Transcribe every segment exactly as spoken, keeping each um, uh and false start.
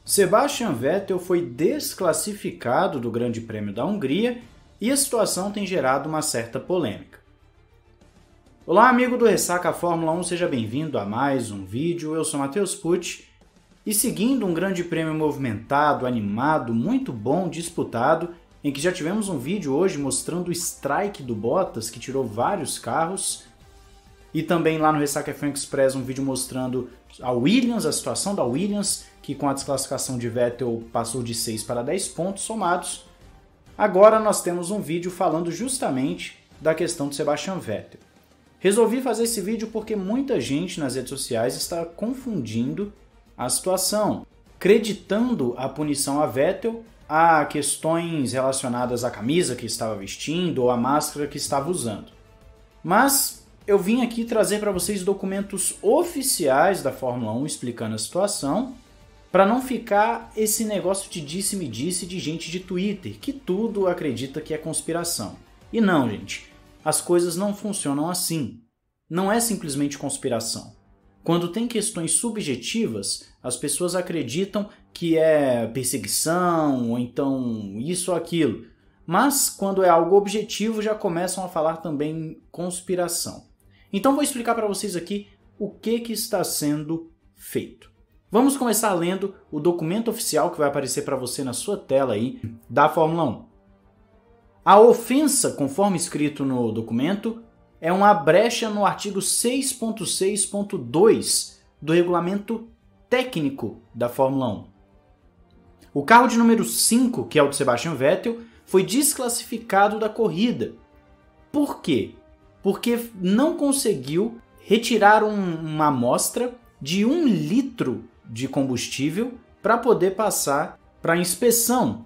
Sebastian Vettel foi desclassificado do Grande Prêmio da Hungria e a situação tem gerado uma certa polêmica. Olá, amigo do Ressaca Fórmula um, seja bem-vindo a mais um vídeo. Eu sou Matheus Pucci e seguindo um Grande Prêmio movimentado, animado, muito bom, disputado, em que já tivemos um vídeo hoje mostrando o strike do Bottas, que tirou vários carros, e também lá no Ressaca F um Express um vídeo mostrando a Williams, a situação da Williams, que com a desclassificação de Vettel passou de seis para dez pontos somados. Agora nós temos um vídeo falando justamente da questão de Sebastian Vettel. Resolvi fazer esse vídeo porque muita gente nas redes sociais está confundindo a situação, acreditando a punição a Vettel a questões relacionadas à camisa que estava vestindo ou à máscara que estava usando. Mas eu vim aqui trazer para vocês documentos oficiais da Fórmula um explicando a situação, para não ficar esse negócio de disse-me-disse de gente de Twitter, que tudo acredita que é conspiração. E não, gente, as coisas não funcionam assim. Não é simplesmente conspiração. Quando tem questões subjetivas, as pessoas acreditam que é perseguição, ou então isso ou aquilo. Mas quando é algo objetivo, já começam a falar também conspiração. Então vou explicar para vocês aqui o que, que está sendo feito. Vamos começar lendo o documento oficial que vai aparecer para você na sua tela aí da Fórmula um. A ofensa, conforme escrito no documento, é uma brecha no artigo seis ponto seis ponto dois do regulamento técnico da Fórmula um. O carro de número cinco, que é o de Sebastian Vettel, foi desclassificado da corrida. Por quê? Porque não conseguiu retirar um, uma amostra de um litro de combustível para poder passar para inspeção.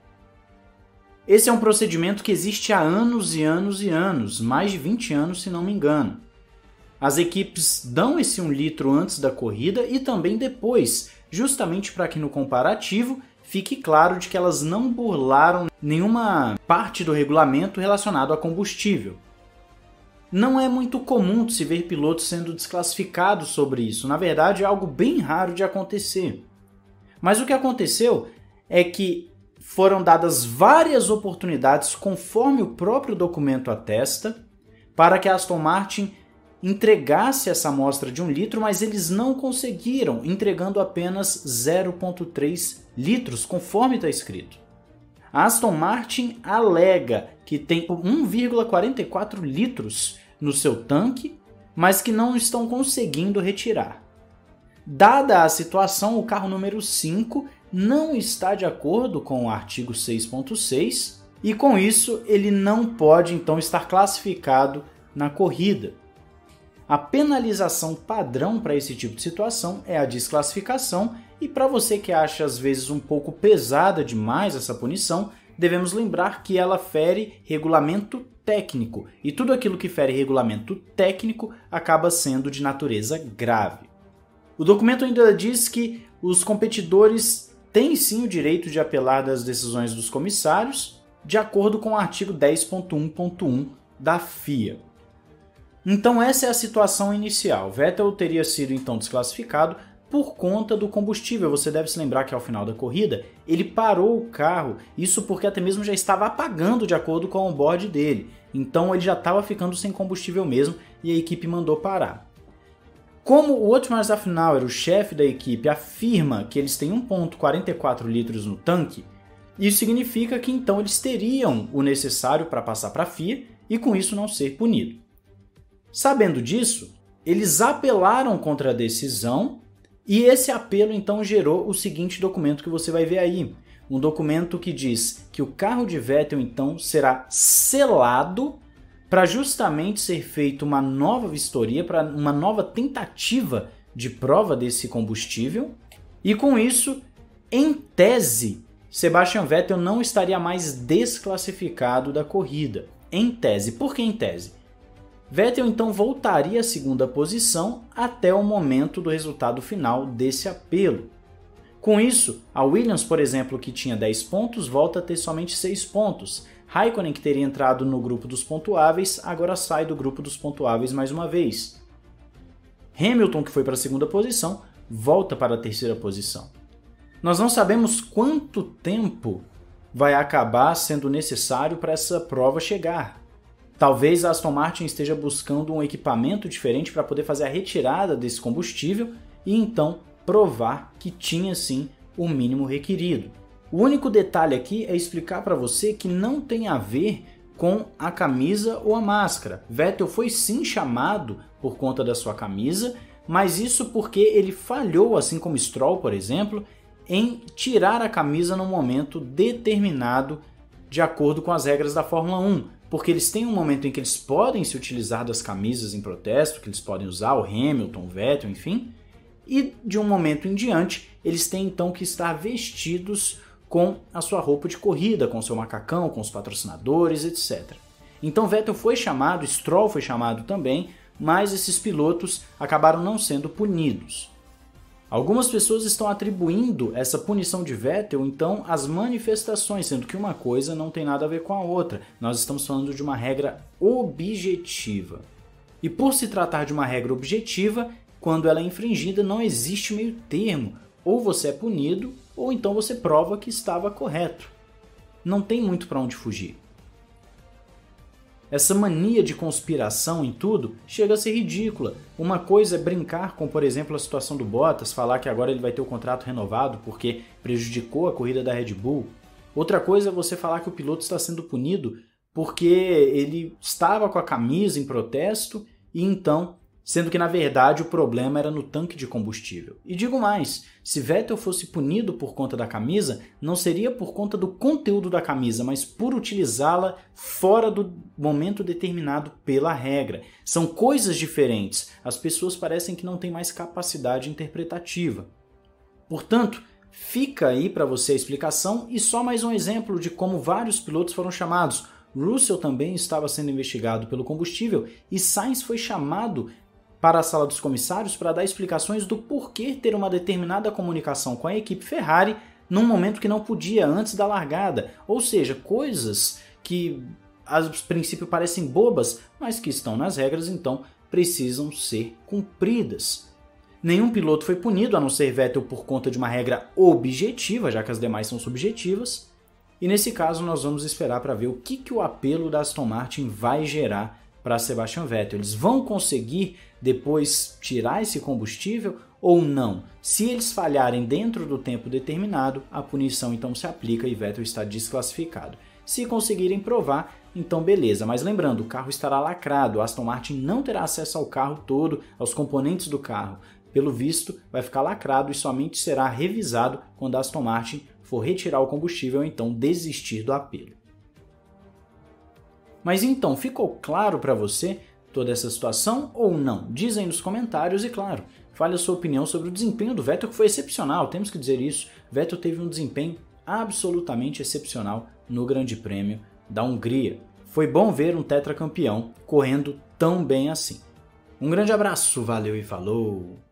Esse é um procedimento que existe há anos e anos e anos, mais de vinte anos se não me engano. As equipes dão esse um litro antes da corrida e também depois, justamente para que no comparativo fique claro de que elas não burlaram nenhuma parte do regulamento relacionado a combustível. Não é muito comum se ver pilotos sendo desclassificados sobre isso. Na verdade, é algo bem raro de acontecer. Mas o que aconteceu é que foram dadas várias oportunidades, conforme o próprio documento atesta, para que a Aston Martin entregasse essa amostra de um litro, mas eles não conseguiram, entregando apenas zero vírgula três litros, conforme está escrito. A Aston Martin alega que tem um vírgula quarenta e quatro litros no seu tanque, mas que não estão conseguindo retirar. Dada a situação, o carro número cinco não está de acordo com o artigo seis ponto seis e com isso ele não pode então estar classificado na corrida. A penalização padrão para esse tipo de situação é a desclassificação, e para você que acha às vezes um pouco pesada demais essa punição, devemos lembrar que ela fere regulamento técnico, e tudo aquilo que fere regulamento técnico acaba sendo de natureza grave. O documento ainda diz que os competidores têm sim o direito de apelar das decisões dos comissários, de acordo com o artigo dez ponto um ponto um da F I A. Então essa é a situação inicial. Vettel teria sido então desclassificado por conta do combustível. Você deve se lembrar que ao final da corrida ele parou o carro, isso porque até mesmo já estava apagando de acordo com o onboard dele. Então ele já estava ficando sem combustível mesmo e a equipe mandou parar. Como o Otmar Zafnauer, o chefe da equipe, afirma que eles têm um vírgula quarenta e quatro litros no tanque, isso significa que então eles teriam o necessário para passar para a F I A e com isso não ser punido. Sabendo disso, eles apelaram contra a decisão e esse apelo então gerou o seguinte documento que você vai ver aí. Um documento que diz que o carro de Vettel então será selado para justamente ser feita uma nova vistoria, para uma nova tentativa de prova desse combustível. E com isso, em tese, Sebastian Vettel não estaria mais desclassificado da corrida. Em tese. Por que em tese? Vettel então voltaria à segunda posição até o momento do resultado final desse apelo. Com isso, a Williams, por exemplo, que tinha dez pontos, volta a ter somente seis pontos. Raikkonen, que teria entrado no grupo dos pontuáveis, agora sai do grupo dos pontuáveis mais uma vez. Hamilton, que foi para a segunda posição, volta para a terceira posição. Nós não sabemos quanto tempo vai acabar sendo necessário para essa prova chegar. Talvez a Aston Martin esteja buscando um equipamento diferente para poder fazer a retirada desse combustível e então provar que tinha sim o mínimo requerido. O único detalhe aqui é explicar para você que não tem a ver com a camisa ou a máscara. Vettel foi sim chamado por conta da sua camisa, mas isso porque ele falhou, assim como Stroll, por exemplo, em tirar a camisa no momento determinado de acordo com as regras da Fórmula um, porque eles têm um momento em que eles podem se utilizar das camisas em protesto, que eles podem usar, o Hamilton, o Vettel, enfim, e de um momento em diante eles têm então que estar vestidos com a sua roupa de corrida, com o seu macacão, com os patrocinadores, etcétera. Então Vettel foi chamado, Stroll foi chamado também, mas esses pilotos acabaram não sendo punidos. Algumas pessoas estão atribuindo essa punição de Vettel, então, às manifestações, sendo que uma coisa não tem nada a ver com a outra. Nós estamos falando de uma regra objetiva. E por se tratar de uma regra objetiva, quando ela é infringida, não existe meio termo. Ou você é punido, ou então você prova que estava correto. Não tem muito para onde fugir. Essa mania de conspiração em tudo chega a ser ridícula. Uma coisa é brincar com, por exemplo, a situação do Bottas, falar que agora ele vai ter o contrato renovado porque prejudicou a corrida da Red Bull. Outra coisa é você falar que o piloto está sendo punido porque ele estava com a camisa em protesto e então, sendo que na verdade o problema era no tanque de combustível. E digo mais, se Vettel fosse punido por conta da camisa, não seria por conta do conteúdo da camisa, mas por utilizá-la fora do momento determinado pela regra. São coisas diferentes, as pessoas parecem que não têm mais capacidade interpretativa. Portanto, fica aí para você a explicação e só mais um exemplo de como vários pilotos foram chamados. Russell também estava sendo investigado pelo combustível e Sainz foi chamado para a sala dos comissários para dar explicações do porquê ter uma determinada comunicação com a equipe Ferrari num momento que não podia antes da largada. Ou seja, coisas que a princípio parecem bobas, mas que estão nas regras, então precisam ser cumpridas. Nenhum piloto foi punido, a não ser Vettel, por conta de uma regra objetiva, já que as demais são subjetivas. E nesse caso nós vamos esperar para ver o que, que o apelo da Aston Martin vai gerar para Sebastian Vettel. Eles vão conseguir depois tirar esse combustível ou não? Se eles falharem dentro do tempo determinado, a punição então se aplica e Vettel está desclassificado. Se conseguirem provar, então beleza. Mas lembrando, o carro estará lacrado, a Aston Martin não terá acesso ao carro todo, aos componentes do carro. Pelo visto, vai ficar lacrado e somente será revisado quando a Aston Martin for retirar o combustível ou então desistir do apelo. Mas então, ficou claro para você toda essa situação ou não? Diz aí nos comentários e, claro, fale a sua opinião sobre o desempenho do Vettel, que foi excepcional, temos que dizer isso. Vettel teve um desempenho absolutamente excepcional no Grande Prêmio da Hungria. Foi bom ver um tetracampeão correndo tão bem assim. Um grande abraço, valeu e falou!